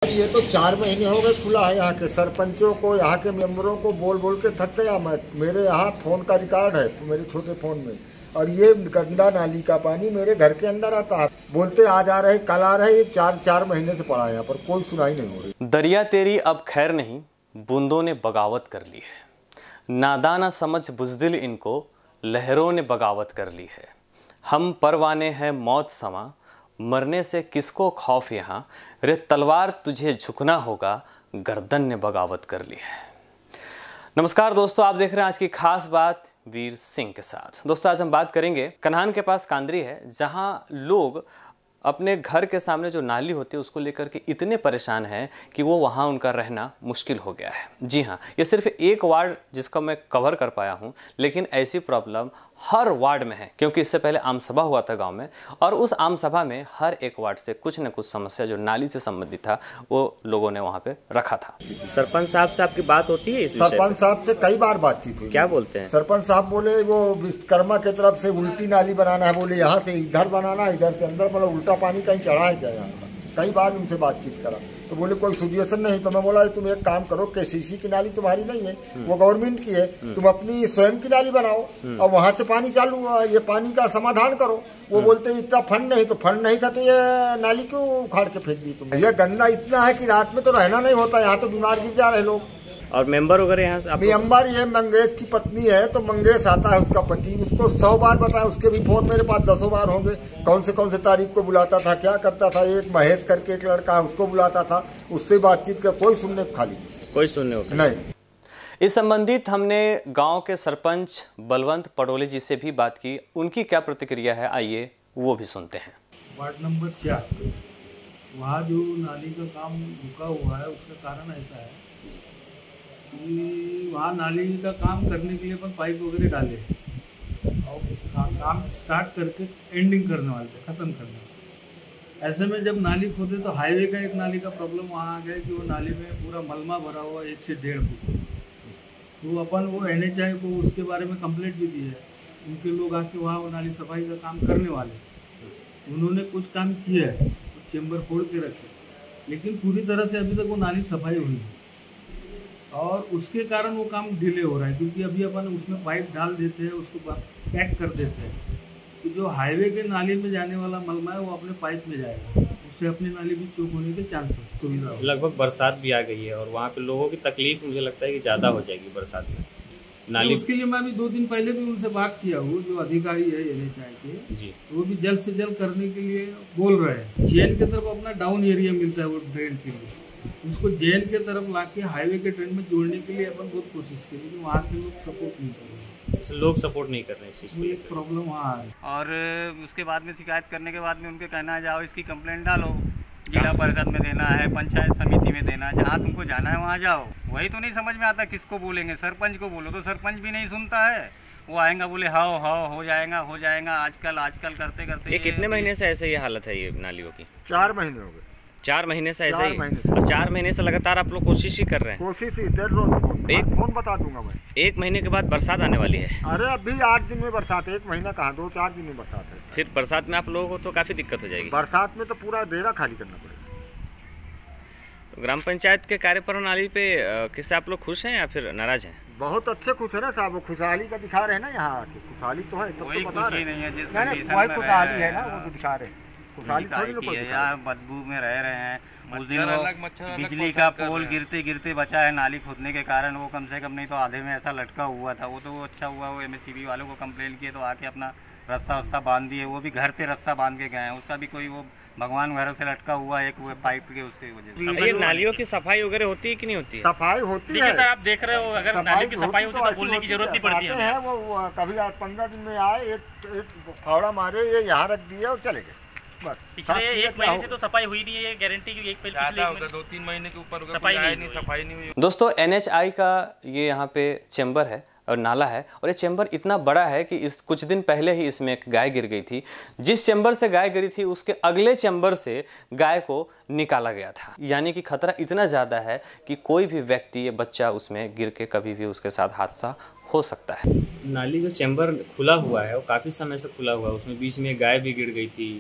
ये तो 4 महीने हो गए खुला है। यहाँ के सरपंचों को, यहाँ के मेंबरों को बोल बोल के थक गया मैं। मेरे यहाँ फ़ोन का रिकॉर्ड है मेरे छोटे फ़ोन में, और ये गंदा नाली का पानी मेरे घर के अंदर आता है। बोलते आज आ रहे कल आ रहे, ये 4 महीने से पड़ा है यहाँ पर, कोई सुनाई नहीं हो रही। दरिया तेरी अब खैर नहीं, बूंदों ने बगावत कर ली है। नादाना समझ बुज़दिल इनको, लहरों ने बगावत कर ली है। हम परवाने हैं मौत समा, मरने से किसको खौफ यहाँ, रे तलवार तुझे झुकना होगा, गर्दन ने बगावत कर ली है। नमस्कार दोस्तों, आप देख रहे हैं आज की खास बात वीर सिंह के साथ। दोस्तों आज हम बात करेंगे कन्हान के पास कांदरी है, जहां लोग अपने घर के सामने जो नाली होती है उसको लेकर के इतने परेशान हैं कि वो वहाँ उनका रहना मुश्किल हो गया है। जी हाँ, ये सिर्फ एक वार्ड जिसका मैं कवर कर पाया हूँ, लेकिन ऐसी प्रॉब्लम हर वार्ड में है, क्योंकि इससे पहले आम सभा हुआ था गांव में, और उस आम सभा में हर एक वार्ड से कुछ न कुछ समस्या जो नाली से संबंधित था वो लोगों ने वहाँ पे रखा था। सरपंच साहब से आपकी बात होती है इस विषय पे? सरपंच साहब से कई बार बातचीत हुई। क्या बोलते हैं? सरपंच साहब बोले वो विश्वकर्मा की तरफ से उल्टी नाली बनाना है, बोले यहाँ से इधर बनाना, इधर से अंदर, मतलब उल्टा पानी कहीं चढ़ा है क्या यहाँ का। कई बार उनसे बातचीत करा तो बोले कोई सोल्यूशन नहीं। तो मैं बोला तुम एक काम करो, केसीसी की नाली तुम्हारी नहीं है, वो गवर्नमेंट की है, तुम अपनी स्वयं की नाली बनाओ और वहां से पानी चालू, ये पानी का समाधान करो। वो बोलते इतना फंड नहीं, तो फंड नहीं था तो ये नाली क्यों उखाड़ के फेंक दी तुम। ये गंदा इतना है कि रात में तो रहना नहीं होता, यहाँ तो बीमार गिर जा रहे लोग। और मेंबर वगैरह यहाँ से मेंबर ये मंगेश की पत्नी है, तो मंगेश आता है उसका पति, उसको 100 बार बताया, उसके भी फोन मेरे पास 10 बार होंगे। कौन से तारीख को बुलाता था, क्या करता था। एक महेश करके एक लड़का है, उसको बुलाता था, उससे बातचीत कर, कोई सुनने खाली कोई सुनने नहीं। इस संबंधित हमने गांव के सरपंच बलवंत पडोले जी से भी बात की, उनकी क्या प्रतिक्रिया है आइए वो भी सुनते हैं। वार्ड नंबर 4 वहाँ जो नाली का काम रुका हुआ है, उसका कारण ऐसा है कि वहाँ नाली का काम करने के लिए अपन पाइप वगैरह डाले और काम स्टार्ट करके एंडिंग करने वाले थे, ख़त्म करने वाले। ऐसे में जब नाली खोदे तो हाईवे का एक नाली का प्रॉब्लम वहाँ आ गया कि वो नाली में पूरा मलमा भरा हुआ 1 से 1.5 फुट। तो अपन वो NHI को उसके बारे में कंप्लेंट भी दी है। उनके लोग आके वहाँ वो नाली सफाई का काम करने वाले, उन्होंने कुछ काम किया है, कुछ चेम्बर फोड़ के रखे, लेकिन पूरी तरह से अभी तक वो नाली सफाई हुई है और उसके कारण वो काम डिले हो रहा है। क्योंकि अभी अपन उसमें पाइप डाल देते हैं, उसको पैक कर देते हैं, तो जो हाईवे के नाली में जाने वाला मलमा है वो अपने पाइप में जाएगा, उससे अपनी नाली भी चौक होने के चांसेस सुविधा। लगभग बरसात भी आ गई है और वहाँ पे लोगों की तकलीफ मुझे लगता है कि ज़्यादा हो जाएगी बरसात में नाली। तो उसके लिए मैं अभी 2 दिन पहले भी उनसे बात किया हूँ, जो अधिकारी है NHI के जी, वो भी जल्द से जल्द करने के लिए बोल रहे हैं। जेल की तरफ अपना डाउन एरिया मिलता है वो ड्रेन के लिए, उसको जेल के तरफ लाके हाईवे के ट्रेन में जोड़ने के लिए अपन बहुत कोशिश की, लेकिन वहाँ के लोग सपोर्ट नहीं कर रहे। लोग सपोर्ट नहीं कर रहे इस चीज़ को, एक प्रॉब्लम वहाँ आ रही। और उसके बाद में शिकायत करने के बाद में उनके कहना है जाओ इसकी कंप्लेंट डालो, जिला परिषद में देना है, पंचायत समिति में देना है, जहाँ तुमको जाना है वहाँ जाओ। वही तो नहीं समझ में आता किसको बोलेंगे। सरपंच को बोलो तो सरपंच भी नहीं सुनता है, वो आएगा बोले हाओ हो जाएगा आजकल करते करते। ये कितने महीने से ऐसे ये हालत है ये नालियों की? 4 महीने हो गए। 4 महीने से ऐसे ही? 4 महीने से। 4 महीने से लगातार आप लोग कोशिश ही कर रहे हैं? कोशिश ही, रोज फोन बता दूंगा मैं। 1 महीने के बाद बरसात आने वाली है। अरे अभी 8 दिन में बरसात है, 1 महीना कहाँ, 2-4 दिन में बरसात है। फिर बरसात में आप लोगों को तो काफ़ी दिक्कत हो जाएगी। बरसात में तो पूरा डेरा खाली करना पड़ेगा। तो ग्राम पंचायत के कार्यप्रणाली पे किससे आप लोग खुश हैं या फिर नाराज हैं? बहुत अच्छे खुश है ना साहब, वो खुशहाली का दिखा रहे हैं ना, यहाँ खुशहाली तो है, तो बता रहे नहीं है जिस वही खुशहाली है ना, वो दिखा रहे हैं। खुशहाली थोड़ी ना कोई यहाँ बदबू में रह रहे हैं। उस दिन बिजली का पोल गिरते बचा है नाली खोदने के कारण, वो कम से कम नहीं तो आधे में ऐसा लटका हुआ था। वो तो अच्छा हुआ, वो MSCB वालों को कंप्लेन किए तो आके अपना रस्सा बांध दिए, वो भी घर पे रस्सा बांध के गए हैं। उसका भी कोई वो भगवान घर से लटका हुआ एक वो पाइप के उसके वजह से। ये नालियों की सफाई वगैरह होती है कि नहीं होती है? सफाई होती है सर, आप देख रहे हो, अगर नालियों की सफाई होती तो बोलने की जरूरत नहीं पड़ती है। वो कभी 15 दिन में आए, एक फावड़ा मारे, ये यहाँ रख दिए और चले गए। पिछले 1 महीने से तो सफाई हुई नहीं है, ये गारंटी की। पिछले 2-3 महीने के ऊपर सफाई नहीं हुई। दोस्तों NHI का ये यहाँ पे चैम्बर है और नाला है, और ये चैम्बर इतना बड़ा है कि इस कुछ दिन पहले ही इसमें एक गाय गिर गई थी। जिस चैम्बर से गाय गिरी थी उसके अगले चैम्बर से गाय को निकाला गया था। यानी कि खतरा इतना ज़्यादा है कि कोई भी व्यक्ति, ये बच्चा उसमें गिर के कभी भी उसके साथ हादसा हो सकता है। नाली जो चैम्बर खुला हुआ है वो काफ़ी समय से खुला हुआ है, उसमें बीच में गाय भी गिर गई थी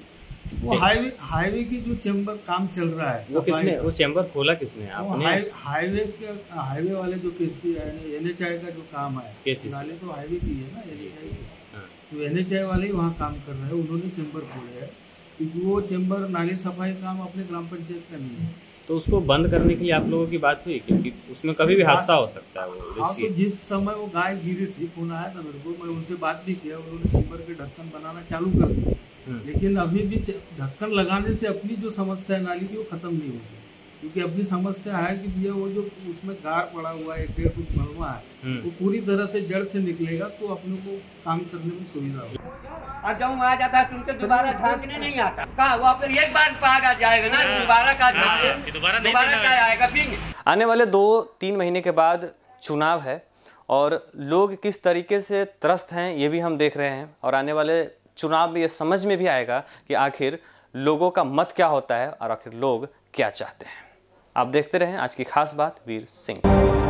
वो हाईवे की जो चेम्बर काम चल रहा है, वो चैम्बर खोला किसने? आपने? हाईवे वाले जो NHI का जो काम है, नाले तो हाईवे की है ना, NHI की, तो NHI वाले ही वहाँ काम कर रहे हैं। उन्होंने चेम्बर खोले है क्योंकि वो चेम्बर नाली सफाई काम अपने ग्राम पंचायत का नहीं है। तो उसको बंद करने के लिए आप लोगों की बात हुई? क्योंकि उसमें कभी भी हादसा हो सकता है। वो हाँ, तो जिस समय वो गाय गिरी थी, फोन आया था मेरे को, मैं उनसे बात भी किया, उन्होंने चेम्बर के ढक्कन बनाना चालू कर दिया, लेकिन अभी भी ढक्कन लगाने से अपनी जो समस्या है नाली की वो खत्म नहीं होगी। क्योंकि अपनी समस्या है कि भैया वो जो उसमें गार पड़ा हुआ है, 1.5 फुट मलबा है, वो पूरी तरह से जड़ से निकलेगा तो अपने को काम करने में सुविधा होगी। और जब आ जाता है तुमको दोबारा झांकने नहीं आता का, वो आप एक बार पागा जाएगा ना, दोबारा का दोबारा क्या आएगा फिर। आने वाले 2-3 महीने के बाद चुनाव है और लोग किस तरीके से त्रस्त हैं ये भी हम देख रहे हैं, और आने वाले चुनाव में ये समझ में भी आएगा कि आखिर लोगों का मत क्या होता है और आखिर लोग क्या चाहते हैं। आप देखते रहें आज की खास बात वीर सिंह।